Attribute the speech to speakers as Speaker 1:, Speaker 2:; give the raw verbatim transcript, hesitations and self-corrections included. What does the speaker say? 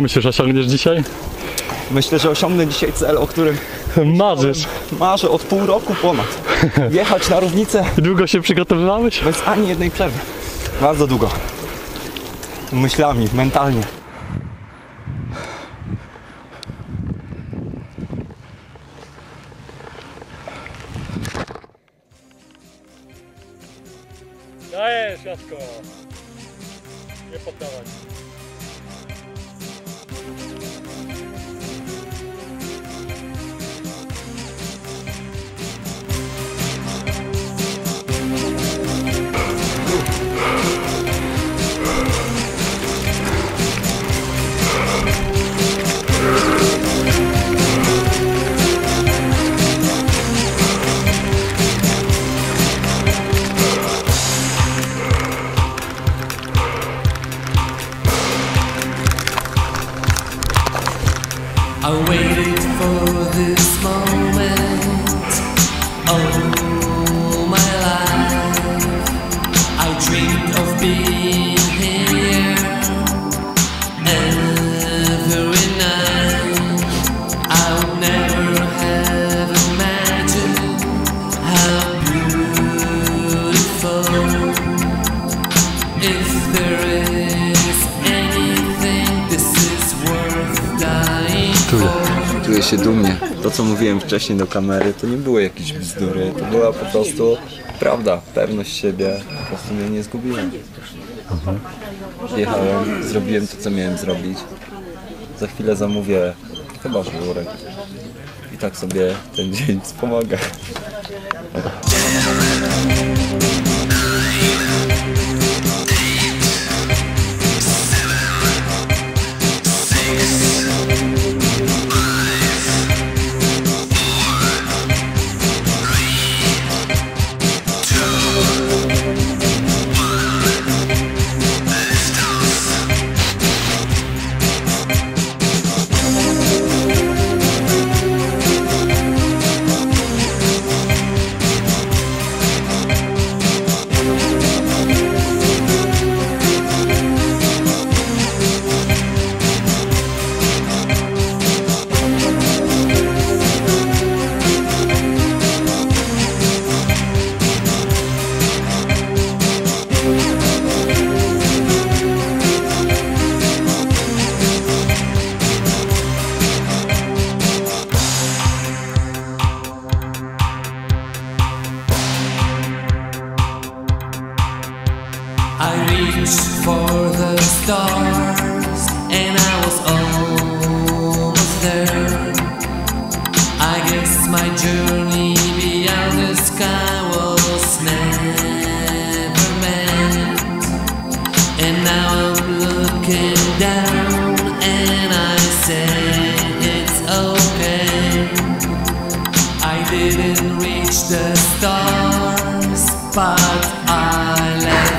Speaker 1: myślisz, osiągniesz dzisiaj?
Speaker 2: Myślę, że osiągnę dzisiaj cel, o którym
Speaker 1: marzysz.
Speaker 2: Marzę od pół roku ponad. Wjechać na równicę.
Speaker 1: Długo się przygotowywałeś?
Speaker 2: Bez ani jednej przerwy. Bardzo długo. Myślami, mentalnie.
Speaker 1: Dajesz, Jasko. Nie poddawać.
Speaker 3: I waited for this moment all my life. I dreamed of being here every night. I would never have imagined how beautiful. If there is anything, this is worth dying.
Speaker 2: Czuję się dumnie. To, co mówiłem wcześniej do kamery, to nie były jakieś bzdury. To była po prostu prawda, pewność siebie. Po prostu mnie nie zgubiłem. Jechałem, zrobiłem to, co miałem zrobić. Za chwilę zamówię chyba żurek. I tak sobie ten dzień wspomaga.
Speaker 3: I reached for the stars and I was almost there. I guess my journey beyond the sky was never meant. And now I'm looking down and I say it's okay. I didn't reach the stars, but I let